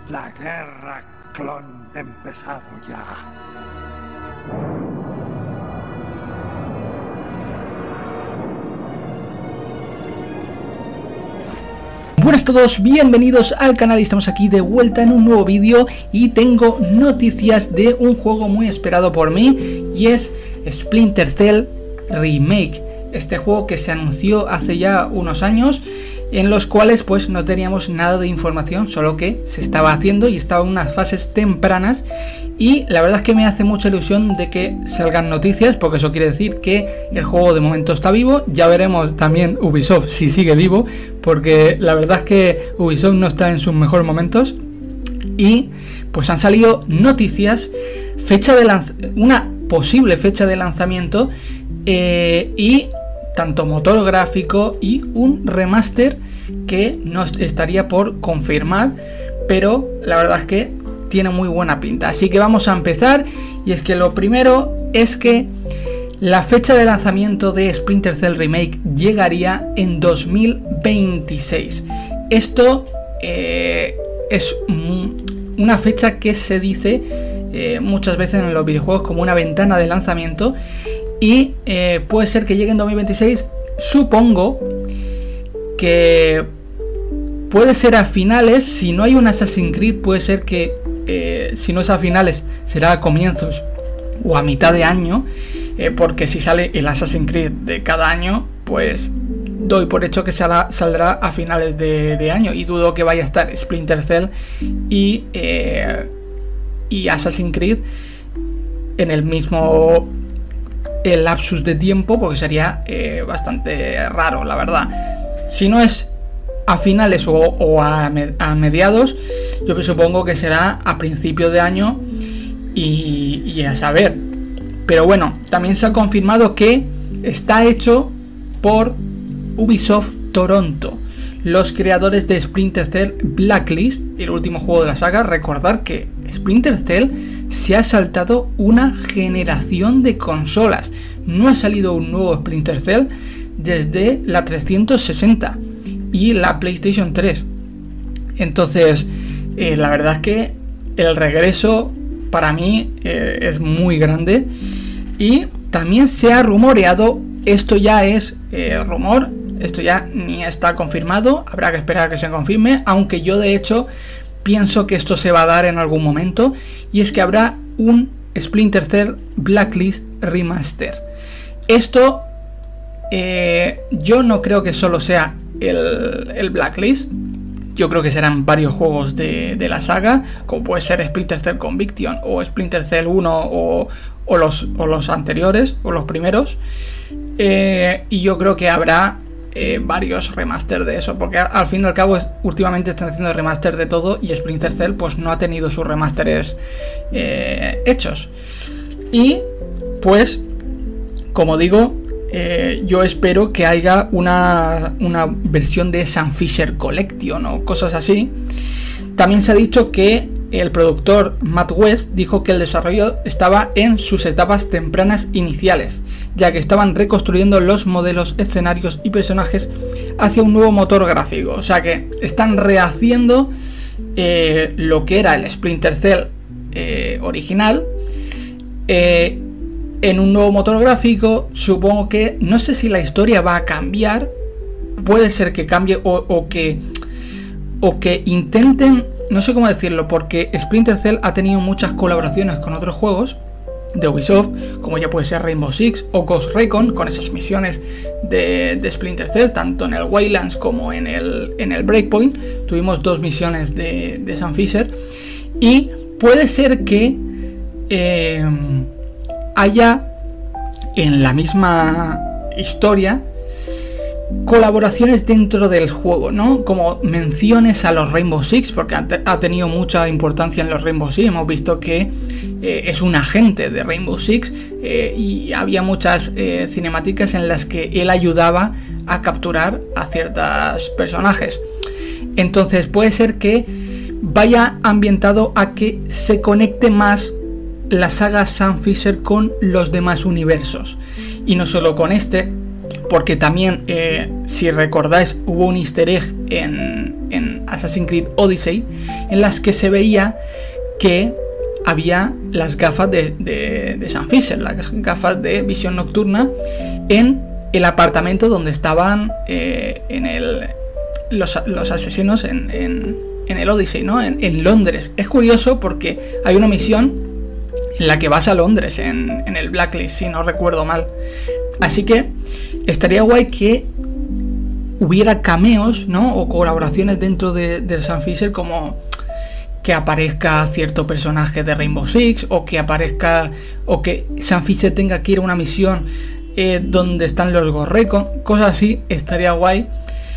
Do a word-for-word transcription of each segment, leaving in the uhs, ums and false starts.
La guerra clon ha empezado ya. Buenas a todos, bienvenidos al canal y estamos aquí de vuelta en un nuevo vídeo y tengo noticias de un juego muy esperado por mí y es Splinter Cell Remake, este juego que se anunció hace ya unos años en los cuales pues no teníamos nada de información, solo que se estaba haciendo y estaba en unas fases tempranas y la verdad es que me hace mucha ilusión de que salgan noticias porque eso quiere decir que el juego de momento está vivo. Ya veremos también Ubisoft si sigue vivo, porque la verdad es que Ubisoft no está en sus mejores momentos y pues han salido noticias, fecha de lanz- una posible fecha de lanzamiento eh, y tanto motor gráfico y un remaster que nos estaría por confirmar, pero la verdad es que tiene muy buena pinta. Así que vamos a empezar, y es que lo primero es que la fecha de lanzamiento de Splinter Cell Remake llegaría en dos mil veintiséis. Esto eh, es una fecha que se dice eh, muchas veces en los videojuegos como una ventana de lanzamiento. Y eh, puede ser que llegue en dos mil veintiséis. Supongo que puede ser a finales. Si no hay un Assassin's Creed, puede ser que eh, si no es a finales, será a comienzos o a mitad de año, eh, porque si sale el Assassin's Creed de cada año, pues doy por hecho que saldrá, saldrá a finales de, de año. Y dudo que vaya a estar Splinter Cell y, eh, y Assassin's Creed en el mismo el lapsus de tiempo, porque sería eh, bastante raro, la verdad. Si no es a finales o, o a, me, a mediados, yo supongo que será a principio de año y, y a saber. Pero bueno, también se ha confirmado que está hecho por Ubisoft Toronto, los creadores de Splinter Cell Blacklist, el último juego de la saga. Recordar que Splinter Cell se ha saltado una generación de consolas. No ha salido un nuevo Splinter Cell desde la trescientos sesenta y la PlayStation tres. Entonces, eh, la verdad es que el regreso para mí eh, es muy grande. Y también se ha rumoreado, esto ya es eh, rumor, esto ya ni está confirmado, habrá que esperar a que se confirme, aunque yo de hecho pienso que esto se va a dar en algún momento, y es que habrá un Splinter Cell Blacklist Remaster. Esto eh, yo no creo que solo sea el, el Blacklist, yo creo que serán varios juegos de, de la saga, como puede ser Splinter Cell Conviction o Splinter Cell uno o, o, los, o los anteriores o los primeros, eh, y yo creo que habrá Eh, varios remaster de eso, porque al fin y al cabo es, últimamente están haciendo remaster de todo y Splinter Cell pues no ha tenido sus remasteres eh, hechos. Y pues como digo, eh, yo espero que haya una, una versión de Sam Fisher Collection o cosas así. También se ha dicho que el productor Matt West dijo que el desarrollo estaba en sus etapas tempranas iniciales, ya que estaban reconstruyendo los modelos, escenarios y personajes hacia un nuevo motor gráfico. O sea que están rehaciendo eh, lo que era el Splinter Cell eh, original eh, en un nuevo motor gráfico. Supongo que, no sé si la historia va a cambiar, puede ser que cambie o, o que o que intenten, no sé cómo decirlo, porque Splinter Cell ha tenido muchas colaboraciones con otros juegos de Ubisoft, como ya puede ser Rainbow Six o Ghost Recon, con esas misiones de, de Splinter Cell, tanto en el Wildlands como en el, en el Breakpoint. Tuvimos dos misiones de, de Sam Fisher, y puede ser que eh, haya en la misma historia colaboraciones dentro del juego, ¿no? Como menciones a los Rainbow Six, porque ha tenido mucha importancia en los Rainbow Six. Hemos visto que eh, es un agente de Rainbow Six eh, y había muchas eh, cinemáticas en las que él ayudaba a capturar a ciertos personajes. Entonces puede ser que vaya ambientado a que se conecte más la saga Sam Fisher con los demás universos, y no solo con este, porque también, eh, si recordáis, hubo un easter egg en, en Assassin's Creed Odyssey, en las que se veía que había las gafas de, de, de Sam Fisher, las gafas de visión nocturna en el apartamento donde estaban eh, en el, los, los asesinos en, en, en el Odyssey, ¿no? En, en Londres. Es curioso porque hay una misión en la que vas a Londres, en, en el Blacklist, si no recuerdo mal. Así que estaría guay que hubiera cameos, ¿no? O colaboraciones dentro de, de Sam Fisher, como que aparezca cierto personaje de Rainbow Six, o que aparezca, o que Sam Fisher tenga que ir a una misión eh, donde están los Ghost Recon, cosas así. Estaría guay.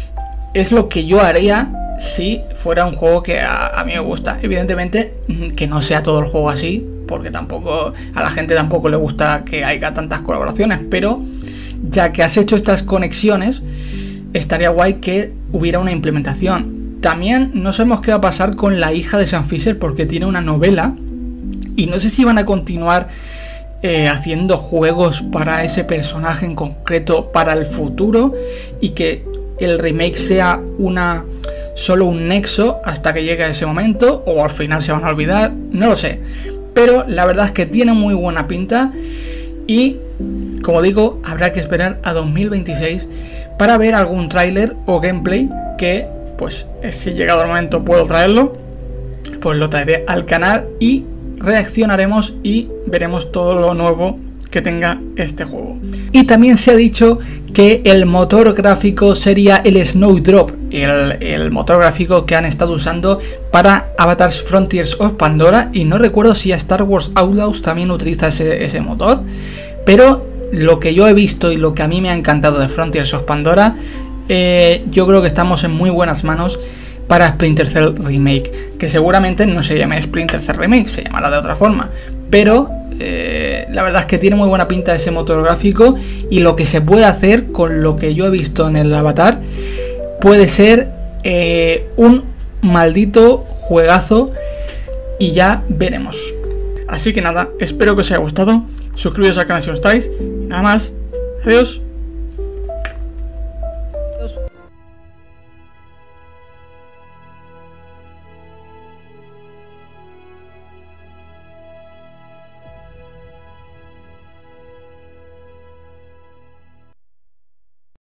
Es lo que yo haría si fuera un juego que a, a mí me gusta. Evidentemente que no sea todo el juego así, porque tampoco a la gente tampoco le gusta que haya tantas colaboraciones, pero ya que has hecho estas conexiones, estaría guay que hubiera una implementación. También no sabemos qué va a pasar con la hija de Sam Fisher, porque tiene una novela y no sé si van a continuar eh, haciendo juegos para ese personaje en concreto para el futuro, y que el remake sea una solo un nexo hasta que llegue a ese momento, o al final se van a olvidar, no lo sé. Pero la verdad es que tiene muy buena pinta y, como digo, habrá que esperar a dos mil veintiséis para ver algún tráiler o gameplay que, pues, si llegado el momento puedo traerlo, pues lo traeré al canal y reaccionaremos y veremos todo lo nuevo que tenga este juego. Y también se ha dicho que el motor gráfico sería el Snowdrop, el, el motor gráfico que han estado usando para Avatar Frontiers of Pandora, y no recuerdo si a Star Wars Outlaws también utiliza ese, ese motor, pero lo que yo he visto y lo que a mí me ha encantado de Frontiers of Pandora, eh, yo creo que estamos en muy buenas manos para Splinter Cell Remake, que seguramente no se llame Splinter Cell Remake, se llamará de otra forma, pero eh, la verdad es que tiene muy buena pinta ese motor gráfico, y lo que se puede hacer con lo que yo he visto en el Avatar puede ser eh, un maldito juegazo, y ya veremos. Así que nada, espero que os haya gustado, suscribiros al canal si no estáis, y nada más, adiós.